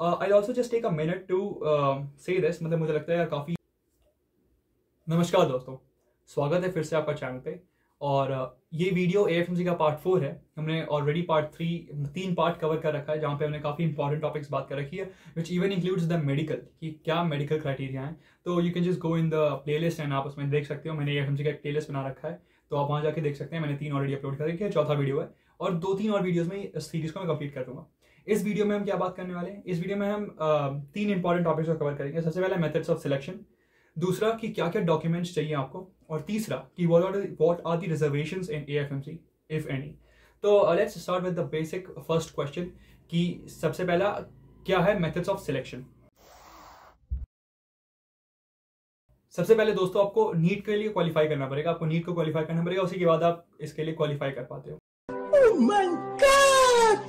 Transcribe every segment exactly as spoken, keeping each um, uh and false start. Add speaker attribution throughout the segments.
Speaker 1: I also just take a minute to say this, मतलब मुझे लगता है यार काफ़ी। नमस्कार दोस्तों, स्वागत है फिर से आपका चैनल पे। और uh, ये video A F M C का पार्ट फोर है। हमने ऑलरेडी पार्ट थ्री तीन पार्ट कवर कर रखा है, जहाँ पे हमने काफ़ी इंपॉर्टेंट टॉपिक्स बात कर रखी है, which even includes the medical, कि क्या मेडिकल क्राइटेरिया है। तो you can just go in the playlist and आप उसमें देख सकते हो। मैंने ए एफ एम सी का एक प्ले लिस्ट बना रखा है, तो आप वहाँ जाके देख सकते हैं। मैंने तीन ऑलरेडी अपलोड कर रखी है, चौथा वीडियो है, और दो तीन और वीडियोज़ में इस सीरीज को मैं कंप्लीट कर दूंगा। इस वीडियो में हम क्या बात करने वाले हैं? इस वीडियो में हम uh, तीन इंपॉर्टेंट टॉपिक्स को कवर करेंगे। सबसे पहले मेथड्स ऑफ सिलेक्शन, दूसरा कि क्या क्या डॉक्यूमेंट्स चाहिए आपको, और तीसरा कि what are what are the reservations in A F M C if any. तो let's start with the basic first question कि सबसे पहला क्या है मेथड्स ऑफ सिलेक्शन। सबसे पहले दोस्तों आपको नीट के लिए क्वालिफाई करना पड़ेगा। आपको नीट को क्वालिफाई करना पड़ेगा, उसी के बाद आप इसके लिए क्वालिफाई कर पाते हो। Oh my God!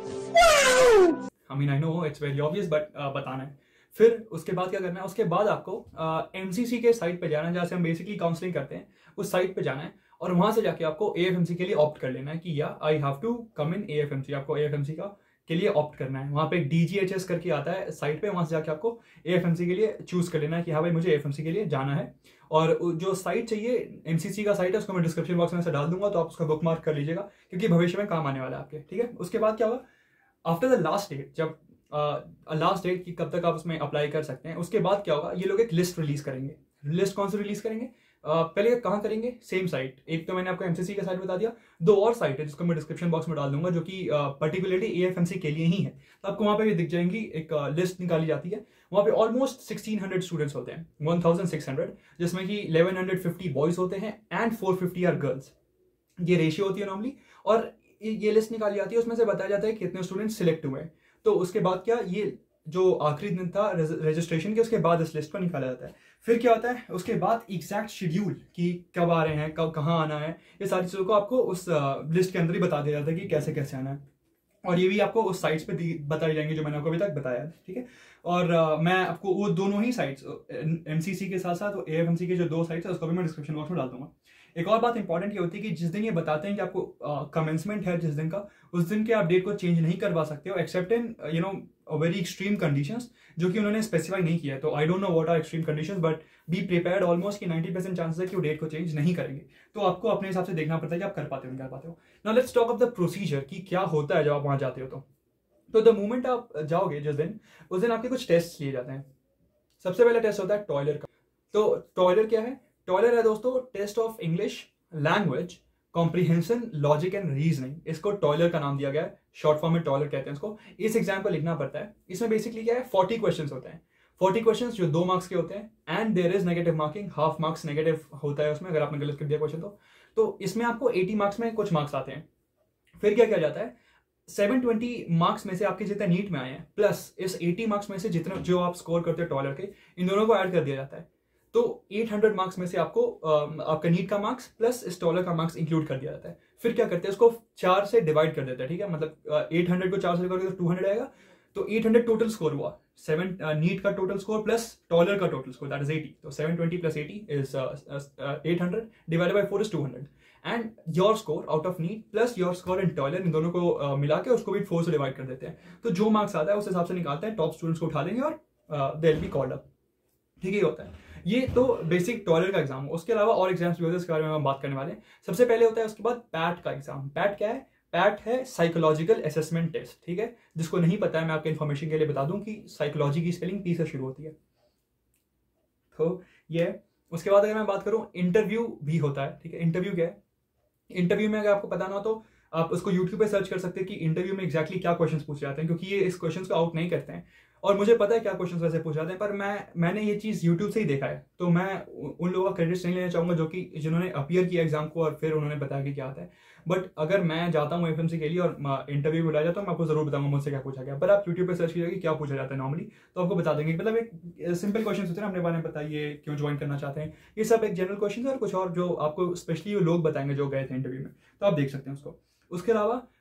Speaker 1: Wow! I mean I know it's very obvious, but uh, बताना है। फिर उसके बाद क्या करना है? उसके बाद आपको एमसीसी uh, के साइट पे जाना है, जहाँ से हम बेसिकली काउंसलिंग करते हैं। उस साइट पे जाना है और वहां से जाके आपको ए एफ एम सी के लिए ऑप्ट कर लेना है कि या I have to come in A F M C. आपको ए एफ एम सी का के लिए ऑप्ट करना है। वहाँ पे एक डी जी एच एस करके आता है साइट पे, वहां से जाके आपको ए एफ एम सी के लिए चूज कर लेना है कि हाँ भाई मुझे ए एफ एम सी के लिए जाना है। और जो साइट चाहिए एम सी सी का साइट है, उसको मैं डिस्क्रिप्शन बॉक्स में से डाल दूंगा, तो आप उसका बुक मार्क कर लीजिएगा, क्योंकि भविष्य में काम आने वाला है आपके। ठीक है, उसके बाद क्या होगा? आफ्टर द लास्ट डेट, जब लास्ट डेट की कब तक आप उसमें अप्लाई कर सकते हैं, उसके बाद क्या होगा? ये लोग एक लिस्ट रिलीज करेंगे। लिस्ट कौन सी रिलीज करेंगे? Uh, पहले कहाँ करेंगे? Same site. एक तो मैंने आपको एमसीसी का साइट बता दिया, दो और साइट है जिसको मैं डिस्क्रिप्शन बॉक्स में डाल दूंगा, जो कि particularly A F M C के लिए ही है। तो आपको वहाँ पे भी दिख जाएंगी, एक लिस्ट uh, निकाली जाती है। वहाँ पे ऑलमोस्ट सिक्सटीन हंड्रेड स्टूडेंट्स होते हैं, वन थाउजेंड सिक्स हंड्रेड, जिसमें कि इलेवन हंड्रेड फिफ्टी बॉयज होते हैं and four fifty are girls. ये रेशियो होती है नॉर्मली, और ये लिस्ट निकाली जाती है। उसमें से बताया जाता है कि कितने स्टूडेंट सिलेक्ट हुए हैं। तो उसके बाद क्या, ये जो आखिरी दिन था रजिस्ट्रेशन के, उसके बाद इस लिस्ट को निकाला जाता है। फिर क्या होता है? उसके बाद एग्जैक्ट शेड्यूल कि कब आ रहे हैं, कब कहाँ आना है, ये सारी चीज़ों को आपको उस लिस्ट के अंदर ही बता दिया जाता है कि कैसे कैसे आना है। और ये भी आपको उस साइट्स पे बताई जाएंगी जो मैंने आपको अभी तक बताया है। ठीक है, और uh, मैं आपको वो दोनों ही साइट्स एमसीसी के साथ साथ ए एफ एम सी के जो दो साइट्स है उसको भी मैं डिस्क्रिप्शन बॉक्स में डाल दूंगा। एक और बात इंपॉर्टेंट ये होती है कि जिस दिन ये बताते हैं कि आपको कमेंसमेंट uh, है जिस दिन का, उस दिन के आप डेट को चेंज नहीं करवा सकते हो, except in you know very extreme conditions, जो कि उन्होंने स्पेसिफाई नहीं किया है। तो I don't know what are extreme conditions, but be prepared almost कि नाइंटी परसेंट चांसेस है कि वो डेट को चेंज नहीं करेंगे। तो आपको अपने हिसाब से देखना पड़ता है कि आप कर पाते हो नहीं कर पाते हो। Now let's talk of the procedure कि क्या होता है जब आप वहां जाते हो। तो तो द मोमेंट आप जाओगे जिस दिन, उस दिन आपके कुछ टेस्ट लिए जाते हैं। सबसे पहला टेस्ट होता है टॉयलर का। तो टॉयलर क्या है? टॉयलर है दोस्तों test of English language comprehension logic and reasoning. इसको टॉयलर का नाम दिया गया है, शॉर्ट फॉर्म में टॉयलर कहते हैं इसको। इस एग्जाम को लिखना पड़ता है। इसमें बेसिकली क्या है? फोर्टी क्वेश्चंस होते हैं। फोर्टी क्वेश्चंस जो दो मार्क्स के होते हैं, and there is negative marking, half marks negative होता है उसमें, अगर आपने गलत कर दिया क्वेश्चन तो तो इसमें आपको एटी मार्क्स में कुछ मार्क्स आते हैं। फिर क्या किया जाता है? सेवन ट्वेंटी मार्क्स में से आपके जितने नीट में आए हैं, प्लस इस एटी मार्क्स में से जितने जो आप स्कोर करते हो टॉयलर के, इन दोनों को ऐड कर दिया जाता है। तो एट हंड्रेड मार्क्स में से आपको आपका नीट का मार्क्स प्लस इस टॉयलर का मार्क्स इंक्लूड कर दिया जाता है। फिर क्या करते हैं? उसको चार से डिवाइड कर देते हैं। ठीक है, मतलब एट हंड्रेड को चार से डिवाइड करोगे तो टू हंड्रेड आएगा। तो एट हंड्रेड टोटल स्कोर हुआ, सेवन नीट का टोटल स्कोर प्लस टॉयलर का total score, that is eighty. तो seven twenty plus eighty is eight hundred, divided by four is two hundred, and your score out of NEET plus your score in TOELR, इन दोनों को uh, मिला के उसको भी four से divide कर देते हैं। तो जो मार्क्स आता है उस हिसाब से निकालते हैं, टॉप स्टूडेंट्स को उठा लेंगे और they will be called up. ठीक है, होता है ये तो बेसिक टॉयलर का एग्जाम। उसके अलावा और एग्जाम्स भी होते हैं, इसके बारे में हम बात करने वाले हैं। सबसे पहले होता है उसके बाद पैट का एग्जाम। पैट क्या है? पैट है साइकोलॉजिकल असेसमेंट टेस्ट। ठीक है, जिसको नहीं पता है मैं आपके इन्फॉर्मेशन के लिए बता दूं कि साइकोलॉजी की स्पेलिंग पी से शुरू होती है। तो ये उसके बाद अगर मैं बात करूं, इंटरव्यू भी होता है। ठीक है, इंटरव्यू क्या है? इंटरव्यू में अगर आपको पता ना हो तो आप उसको यूट्यूब पे सर्च कर सकते हैं कि इंटरव्यू में एग्जैक्टली क्या क्वेश्चंस पूछे जाते हैं, क्योंकि ये इस क्वेश्चंस को आउट नहीं करते हैं। और मुझे पता है क्या क्वेश्चंस वैसे पूछे जाते हैं, पर मैं मैंने ये चीज़ यूट्यूब से ही देखा है, तो मैं उन लोगों का क्रेडिट्स नहीं लेना चाहूँगा जो कि जिन्होंने अपीयर किया एग्जाम को और फिर उन्होंने बताया कि क्या आता है। बट अगर मैं जाता हूँ एफ एम सी के लिए और इंटरव्यू बुलाया जाता हूँ, मैं आपको जरूर बताऊंगा मुझसे क्या पूछा गया। पर आप यूट्यूब पे सर्च कीजिएगा कि क्या पूछा जाता है नॉर्मली, तो आपको बता देंगे। मतलब एक सिंपल क्वेश्चन होते हैं, अपने बारे में बताइए, क्यों ज्वाइन करना चाहते हैं, ये सब एक जनरल क्वेश्चन है, और कुछ और जो आपको स्पेशली लोग बताएंगे जो गए थे इंटरव्यू में, तो आप देख सकते हैं उसको। उसके अलावा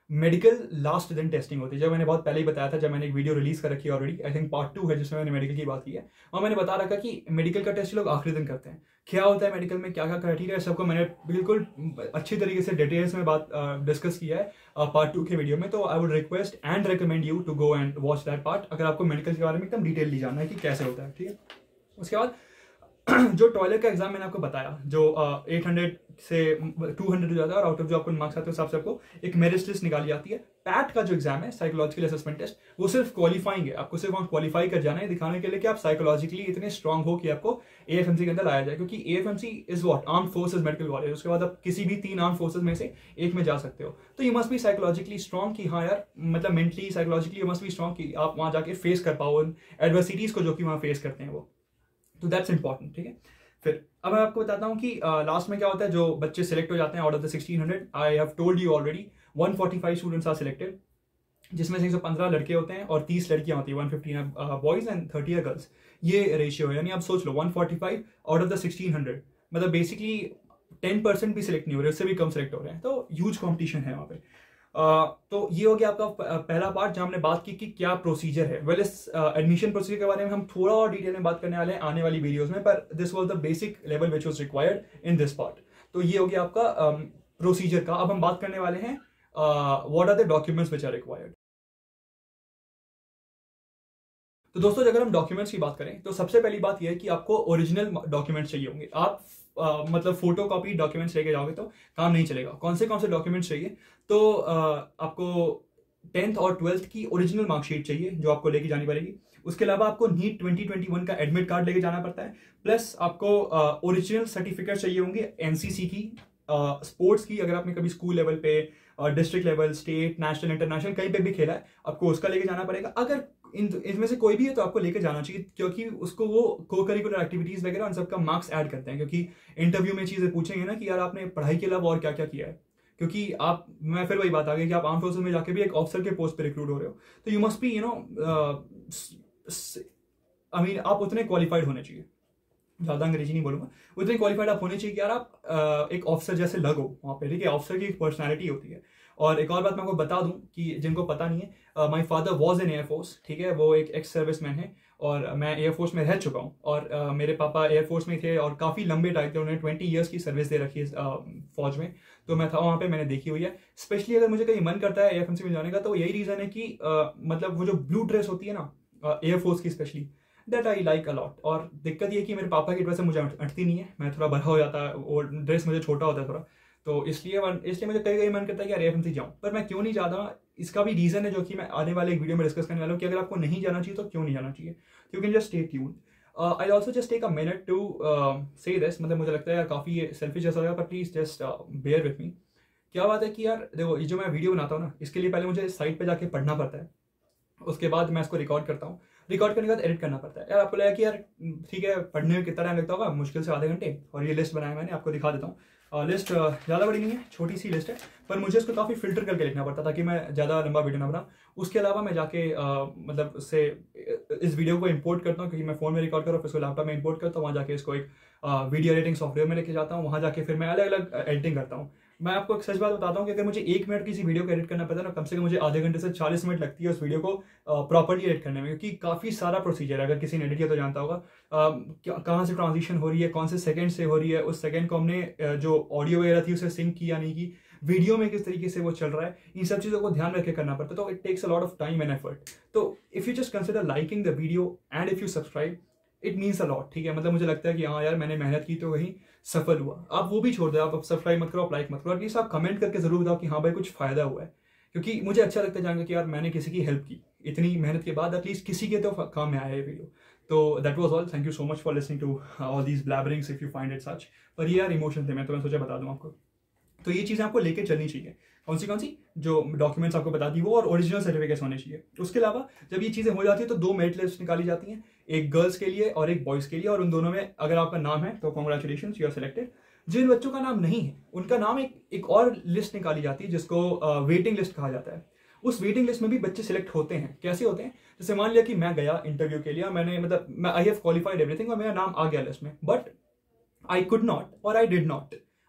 Speaker 1: मेडिकल लास्ट दिन टेस्टिंग होती है। जब मैंने बहुत पहले ही बताया था, जब मैंने एक वीडियो रिलीज कर रखी है already, I think part two है जिसमें मैंने मेडिकल की बात की है, और मैंने बता रखा कि मेडिकल का टेस्ट लोग आखिरी दिन करते हैं। क्या होता है मेडिकल में, क्या क्या क्राइटेरिया है, सबको मैंने बिल्कुल अच्छी तरीके से डिटेल्स में बात डिस्कस किया है पार्ट टू के वीडियो में। तो I would request and recommend you to go and watch that part, अगर आपको मेडिकल के बारे में एकदम डिटेल जानना है कि कैसे होता है। ठीक है, उसके बाद जो टॉयलेट का एग्जाम मैंने आपको बताया, जो एट हंड्रेड से टू हंड्रेड हो जाता है, और आउट ऑफ जो आपको मार्क्स आते हैं उस हिसाब से आपको एक मेरिट लिस्ट निकाली जाती है। पैट का जो एग्जाम है, साइकोलॉजिकल असेसमेंट टेस्ट, वो सिर्फ क्वालिफाइंग है, आपको सिर्फ वहां क्वालिफाई कर जाना है, दिखाने के लिए कि आप साइकोलॉजिकली इतने स्ट्रांग हो कि आपको एएफएमसी के अंदर लाया जाए। क्योंकि AFMC is what, armed forces medical college, उसके बाद आप किसी भी तीन आर्म्ड फोर्सेज में से एक में जा सकते हो। तो you must be psychologically strong कि हाँ यार, मतलब mentally psychologically you must be strong कि आप वहां जाके फेस कर पाओ एडवर्सिटीज को जो कि वहां फेस करते हैं वो। तो दैट्स इंपॉर्टेंट। ठीक है, फिर अब मैं आपको बताता हूँ कि लास्ट uh, में क्या होता है। जो बच्चे सिलेक्ट हो जाते हैं out of the sixteen hundred, I have told you already, one forty five students are selected, जिसमें से एक सौ पंद्रह लड़के होते हैं और तीस लड़कियां होती है, one fifteen boys and thirty girls. ये रेशियो है, यानी आप सोच लो one forty five out of the sixteen hundred, मतलब बेसिकली टेन परसेंट भी सिलेक्ट नहीं हो रहे, उससे भी कम सिलेक्ट हो रहे हैं। तो ह्यूज कॉम्पिटिशन है वहाँ पे। Uh, तो ये हो गया आपका पहला पार्ट जहां हमने बात की कि क्या प्रोसीजर है। वेल, इस एडमिशन प्रोसीजर के बारे में हम थोड़ा और डिटेल में बात करने वाले हैं आने वाली वीडियोस में, पर this was the basic level which was required in this part. तो ये हो गया आपका प्रोसीजर um, का। अब हम बात करने वाले हैं what are the documents which are required. तो दोस्तों, अगर हम डॉक्यूमेंट्स की बात करें तो सबसे पहली बात यह है कि आपको ओरिजिनल डॉक्यूमेंट्स चाहिए होंगे। आप Uh, मतलब फोटो कॉपी डॉक्यूमेंट्स लेके जाओगे तो काम नहीं चलेगा। कौन से कौन से डॉक्यूमेंट्स चाहिए, तो uh, आपको टेंथ और ट्वेल्थ की ओरिजिनल मार्कशीट चाहिए जो आपको लेके जानी पड़ेगी। उसके अलावा आपको नीट ट्वेंटी ट्वेंटी वन का एडमिट कार्ड लेके जाना पड़ता है, प्लस आपको ओरिजिनल सर्टिफिकेट चाहिए होंगे एनसीसी की, स्पोर्ट्स uh, की, अगर आपने कभी स्कूल लेवल पे, district level, state, national, international कहीं पे भी खेला है, आपको उसका लेके जाना पड़ेगा। अगर इन इनमें से कोई भी है तो आपको लेके जाना चाहिए, क्योंकि उसको वो को करिकुलर एक्टिविटीज वगैरह उन सबका मार्क्स ऐड करते हैं। क्योंकि इंटरव्यू में चीजें पूछेंगे ना कि यार आपने पढ़ाई के अलावा और क्या क्या किया है, क्योंकि आप, मैं फिर वही बात आ गई कि आप आर्म फोर्सेस में जाके भी एक ऑफिसर के पोस्ट पे रिक्रूट हो रहे हो, तो you must be you know I mean आप उतने क्वालिफाइड होने चाहिए, ज्यादा अंग्रेजी नहीं बोलूंगा, उतने क्वालिफाइड आप होने चाहिए कि यार आप uh, एक ऑफिसर जैसे लगो वहां पे। ठीक है, ऑफिसर की एक पर्सनैलिटी होती है। और एक और बात मैं आपको बता दूं कि जिनको पता नहीं है, my father was in air force. ठीक है, वो एक एक्स सर्विसमैन है और मैं एयरफोर्स में रह चुका हूं। और uh, मेरे पापा एयरफोर्स में थे और काफ़ी लंबे टाइम थे, उन्होंने ट्वेंटी ईयर्स की सर्विस दे रखी है uh, फौज में। तो मैं था वहाँ पे, मैंने देखी हुई है। स्पेशली अगर मुझे कहीं मन करता है एयरफोर्स में जाने का, तो यही रीज़न है कि uh, मतलब वो जो ब्लू ड्रेस होती है ना एयरफोर्स uh, की specially, that I like a lot. और दिक्कत ये कि मेरे पापा की ड्रेस मुझे अटती नहीं है, मैं थोड़ा बड़ा हो जाता है, वो ड्रेस मुझे छोटा होता है थोड़ा, तो इसलिए इसलिए मुझे कई कई मन करता है कि यार एएफएमसी जाऊं, पर मैं क्यों नहीं जाता। इसका भी रीजन है जो कि मैं आने वाले एक वीडियो में डिस्कस करने वाला हूं कि अगर आपको नहीं जाना चाहिए तो क्यों नहीं जाना चाहिए। You can just stay tuned. I also just take a minute to say this, मतलब मुझे लगता है यार काफी सेल्फिश जैसा लगा, पर please just bear with me. क्या बात है कि यार देखो, ये जो मैं वीडियो बनाता हूँ ना, इसके लिए पहले मुझे साइट पे जाके पढ़ना पड़ता है, उसके बाद मैं इसको रिकॉर्ड करता हूँ, रिकॉर्ड करने के बाद एडिट करना पड़ता है। यार आपको लगा कि यार ठीक है, पढ़ने में कितना टाइम लगता होगा, मुश्किल से आधे घंटे। और ये लिस्ट बनाया मैंने, आपको दिखा देता हूँ। लिस्ट ज़्यादा बड़ी नहीं है, छोटी सी लिस्ट है, पर मुझे इसको काफ़ी फिल्टर करके लिखना पड़ता ताकि मैं ज़्यादा लंबा वीडियो ना बनाऊं। उसके अलावा मैं जाके आ, मतलब उससे इस वीडियो को इंपोर्ट करता हूँ, क्योंकि मैं फ़ोन में रिकॉर्ड कर रहा हूँ, फिर उसको लैपटॉप में इंपोर्ट करता हूँ, वहाँ जाके इसको एक वीडियो एडिटिंग सॉफ्टवेयर में लेके जाता हूँ, वहाँ जाके फिर मैं अलग अलग एडिटिंग करता हूँ। मैं आपको एक सच बात बताता हूँ कि अगर मुझे एक मिनट किसी वीडियो को एडिट करना पड़ता है ना, कम से कम मुझे आधे घंटे से चालीस मिनट लगती है उस वीडियो को प्रॉपर्ली एडिट करने में, क्योंकि काफ़ी सारा प्रोसीजर है। अगर किसी ने एडिट किया तो जानता होगा कहाँ से ट्रांजिशन हो रही है, कौन से सेकंड से हो रही है, उस सेकंड को हमने जो ऑडियो वगैरह थी उसे सिंक किया नहीं की, वीडियो में किस तरीके से वो चल रहा है, इन सब चीज़ों को ध्यान रख के करना पड़ता है। तो it takes a lot of time and effort. तो if you just consider liking the video and if you subscribe, it means a lot. ठीक है, मतलब मुझे लगता है कि हाँ यार मैंने मेहनत की तो कहीं सफल हुआ। आप वो भी छोड़ दो, आप सब्सक्राइब मत करो, आप लाइक मत करो, एटलीस्ट आप कमेंट करके जरूर बताओ कि हाँ भाई कुछ फायदा हुआ है, क्योंकि मुझे अच्छा लगता है जानकर कि यार मैंने किसी की हेल्प की इतनी मेहनत के बाद, एटलीस्ट किसी के तो काम में आया है वीडियो। तो that was all, thank you so much for listening to all these blabberings if you find it such. पर ये यार इमोशन थे, मैं तो मैं सोचा बता दूं आपको। तो ये चीज़ें आपको लेके चलनी चाहिए। कौन सी कौन सी जो डॉक्यूमेंट्स आपको बता दी वो, और ओरिजिनल सर्टिफिकेट्स होने चाहिए। उसके अलावा जब ये चीज़ें हो जाती है तो दो मेरिट लिस्ट निकाली जाती हैं, एक गर्ल्स के लिए और एक बॉयज़ के लिए, और उन दोनों में अगर आपका नाम है तो कॉन्ग्रेचुलेशन, यू आर सिलेक्टेड। जिन बच्चों का नाम नहीं है उनका नाम एक एक और लिस्ट निकाली जाती है जिसको वेटिंग लिस्ट कहा जाता है। उस वेटिंग लिस्ट में भी बच्चे सिलेक्ट होते हैं। कैसे होते हैं, जैसे मान लिया कि मैं गया इंटरव्यू के लिए, मैंने मतलब मैं आई हैव क्वालिफाइड एवरीथिंग और मेरा नाम आ गया लिस्ट में, बट आई कुड नॉट और I did not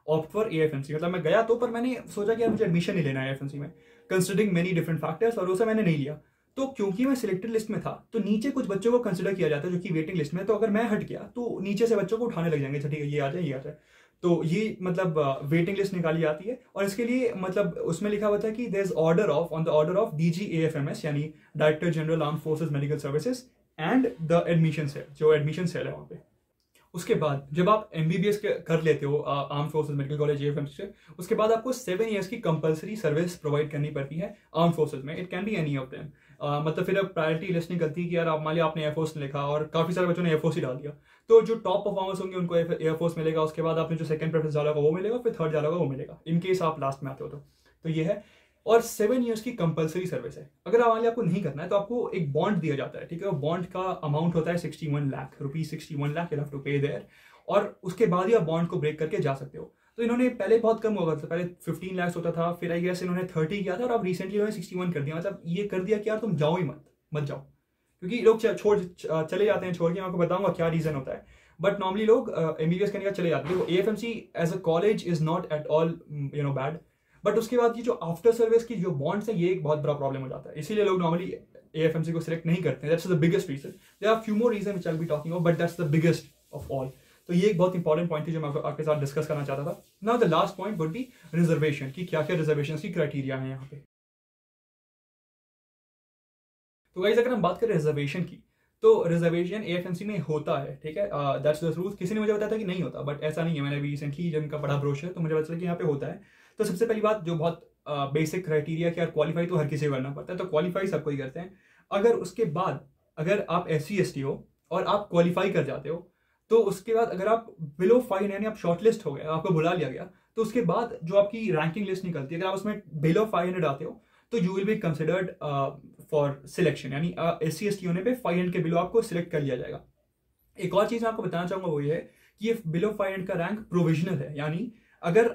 Speaker 1: opt for AFMC. मतलब मैं गया तो, पर मैंने सोचा कि यार मुझे एडमिशन नहीं लेना है एएफएमसी में, कंसिडरिंग मेनी डिफरेंट फैक्टर्स, और उसे मैंने नहीं लिया। तो क्योंकि मैं सिलेक्टेड लिस्ट में था तो नीचे कुछ बच्चों को कंसिडर किया जाता है जो कि वेटिंग लिस्ट में, तो अगर मैं हट गया तो नीचे से बच्चों को उठाने लग जाएंगे, ठीक है ये आ जाए ये आ जाए। तो ये मतलब वेटिंग लिस्ट निकाली जाती है, और इसके लिए मतलब उसमें लिखा हुआ था कि there is order of on the order of DGAFMS, यानी director general armed forces medical services, and the admission cell, जो एडमिशन सेल है वहाँ पे। उसके बाद जब आप एमबीबीएस कर लेते हो arm forces medical college AFMC से, उसके बाद आपको सेवन ईयर्स की कंपलसरी सर्विस प्रोवाइड करनी पड़ती है आर्म फोर्सेस में। It can be any of them. मतलब फिर अब प्रायोरिटी लिस्ट निकलती है कि यार आप मान लिया आपने एयरफोर्स लिखा और काफी सारे बच्चों ने एयरफोर्स ही डाल दिया, तो जो टॉप परफॉर्मर्स होंगे उनको एयरफोर्स मिलेगा, उसके बाद आपने जो सेकंड प्रेफरेंस डाला होगा वो मिलेगा, फिर थर्ड डाला होगा वो मिलेगा, इन केस आप लास्ट में आते हो तो। तो ये है, और सेवन ईयर्स की कंपलसरी सर्विस है। अगर मान लिया आपको नहीं करना है तो आपको एक बॉन्ड दिया जाता है, ठीक है। बॉन्ड का अमाउंट होता है sixty one lakh rupees, sixty one lakh you have to pay there, और उसके बाद ही आप बॉन्ड को ब्रेक करके जा सकते हो। तो इन्होंने पहले बहुत कम हुआ था, पहले फिफ्टीन लाख होता था, फिर आई गेस इन्होंने थर्टी किया था, और अब रिसेंटली इन्होंने सिक्सटी वन कर दिया। मतलब ये कर दिया कि यार तुम जाओ ही मत मत जाओ, क्योंकि लोग छोड़ चले जाते हैं छोड़ के। मैं आपको बताऊंगा क्या रीजन होता है, बट नॉर्मली लोग एमबीबीएस करने का चले जाते हैं। AFMC as a college is not at all you know bad, but उसके बाद ये जो आफ्टर सर्विस की जो बॉन्ड्स है ये एक बहुत बड़ा प्रॉब्लम हो जाता है, इसीलिए लोग नॉर्मली एएफएमसी को सिलेक्ट नहीं करते हैं। That's the biggest reason. There are few more reason which I will be talking about, but that's the biggest of all. तो ये एक बहुत इंपॉर्टेंट पॉइंट थी जो मैं आपके साथ डिस्कस करना चाहता था। Now the last point would be reservation, की क्या क्या रिजर्वेशन की क्राइटेरिया है यहाँ पे। तो गाइस अगर हम बात करें रिजर्वेशन की, तो रिजर्वेशन एएफएमसी में होता है, ठीक है, दैट्स द ट्रूथ। किसी ने मुझे बताया था कि नहीं होता, बट ऐसा नहीं है। मैंने अभी रिसेंटली जब इनका बड़ा ब्रोशर, तो मुझे पता चला कि यहाँ पे होता है। तो सबसे पहली बात जो बहुत बेसिक क्राइटेरिया कि यार क्वालिफाई तो हर किसी को करना पड़ता है, तो क्वालिफाई सबको ही करते हैं। अगर उसके बाद अगर आप एस सी एस टी हो और आप क्वालिफाई कर जाते हो, तो उसके बाद अगर आप बिलो फाइव यानी आप शॉर्टलिस्ट हो गए, आपको बुला लिया गया, तो उसके बाद जो आपकी रैंकिंग लिस्ट निकलती है, अगर आप उसमें बिलो फाइव हंड्रेड आते हो तो you will be considered for selection, यानी एस सी एस टी होने पे फाइव हंड्रेड के बिलो आपको सिलेक्ट कर लिया जाएगा। एक और चीज मैं आपको बताना चाहूंगा वो ये है कि ये बिलो फाइव हंड्रेड का रैंक प्रोविजनल है, यानी अगर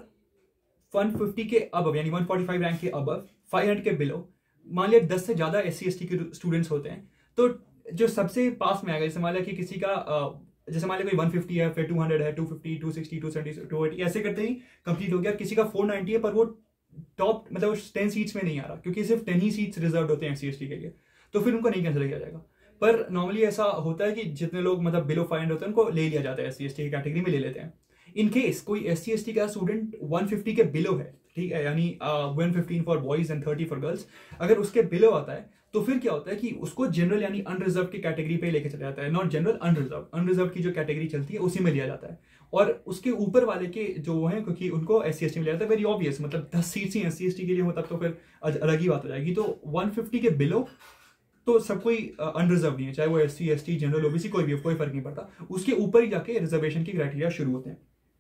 Speaker 1: वन फिफ्टी के अब यानी वन फोर्टी फाइव रैंक के अब फाइव हंड्रेड के बिलो मान लिया दस से ज्यादा एस सी एस टी के स्टूडेंट्स होते हैं, तो जो सबसे पास में आएगा, जैसे मान लिया कि किसी का uh, जैसे मान लिया कोई वन फिफ्टी है, फिर टू हंड्रेड है, two fifty, two sixty, two seventy, two eighty, ऐसे करते ही कंप्लीट हो गया। किसी का फोर नाइंटी है पर वो टॉप मतलब टेन सीट्स में नहीं आ रहा, क्योंकि सिर्फ टेन ही सीट्स रिजर्व होते हैं एस सी एस टी के लिए, तो फिर उनको नहीं कंसिडर किया जाएगा। पर नॉर्मली ऐसा होता है कि जितने लोग मतलब बिलो फाइव हंड्रेड होते हैं उनको ले लिया जाता है, एस सी एस टी की कैटेगरी में ले लेते हैं। इन केस कोई एस सी एस टी का स्टूडेंट वन फिफ्टी के बिलो है, ठीक है, यानी one fifteen for boys and thirty for girls, अगर उसके बिलो आता है तो फिर क्या होता है कि उसको जनरल यानी अनरिजर्व की कैटेगरी पे लेके चला जाता है। नॉट जनरल, अनरिजर्व, अनरिजर्व की जो कैटेगरी चलती है उसी में लिया जाता है, और उसके ऊपर वाले के जो वो हैं क्योंकि उनको एस सी एस टी में लिया जाता है। वेरी ऑब्वियस, मतलब दस सीट्स ही एस सी एस टी के लिए हो तब तो फिर अलग ही बात हो जाएगी। तो वन फिफ्टी के बिलो तो सब कोई अनरिजर्व नहीं है, चाहे वो S C S T general OBC कोई भी हो, कोई फर्क नहीं पड़ता। उसके ऊपर ही जाके रिजर्वेशन की क्राइटेरिया शुरू होते हैं।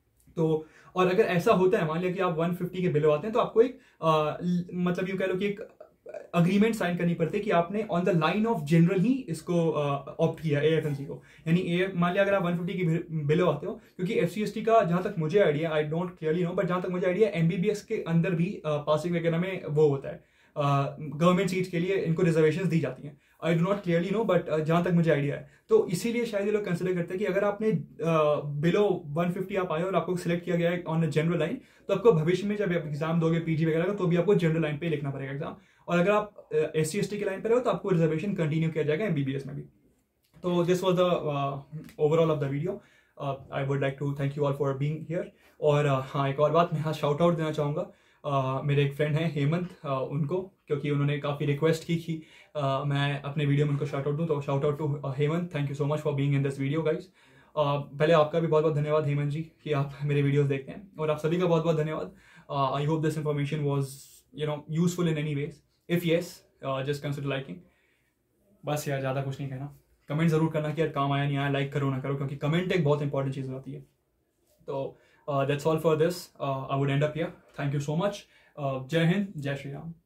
Speaker 1: तो और अगर ऐसा होता है, मान लिया कि आप वन फिफ्टी के बिलो आते हैं, तो आपको एक आ, मतलब यूं कह लो कि एक अग्रीमेंट साइन करनी पड़ती है कि आपने on the line of general ही इसको ऑप्ट किया एएफएमसी को। यानी ए मान लिया अगर आप वन फिफ्टी की बिलो आते हो, क्योंकि एससी एसटी का जहां तक मुझे idea, I don't clearly know, but जहां तक मुझे आइडिया एमबीबीएस के अंदर भी पासिंग वगैरह में वो होता है, गवर्नमेंट सीट्स के लिए इनको रिजर्वेशन दी जाती हैं। I do not clearly know, but जहां तक मुझे आइडिया है, तो इसीलिए शायद ये लोग कंसिडर करते हैं कि अगर आपने बिलो वन फिफ्टी आप आए और आपको सिलेक्ट किया गया है ऑन द जनरल लाइन, तो आपको भविष्य में जब आप एग्जाम दोगे पीजी वगैरह का, तो भी आपको जनरल लाइन पे लिखना पड़ेगा एग्जाम। और अगर आप एस सी एस टी के लाइन पर हो तो आपको रिजर्वेशन कंटिन्यू किया जाएगा एमबीबीएस में भी। तो this was the overall of the video. I would like to thank you all for being here. और uh, हाँ, एक और बात मैं यहाँ शाउट आउट देना चाहूँगा। uh, मेरे एक फ्रेंड हैं हेमंत, uh, उनको, क्योंकि उन्होंने काफ़ी रिक्वेस्ट की कि uh, मैं अपने वीडियो में उनको शाउट आउट दूँ, तो shout out to Hemant. Thank you so much for being in this video guys. पहले आपका भी बहुत बहुत धन्यवाद हेमंत जी कि आप मेरे वीडियोस देखते हैं, और आप सभी का बहुत बहुत धन्यवाद। I hope this information was you know useful in any ways. If yes, just consider liking. बस यार, ज़्यादा कुछ नहीं कहना। कमेंट जरूर करना कि यार काम आया नहीं आया, लाइक करो ना करो, क्योंकि कमेंट एक बहुत इंपॉर्टेंट चीज़ होती है। तो that's all for this. I would end up here. Thank you so much. जय हिंद, जय श्री राम।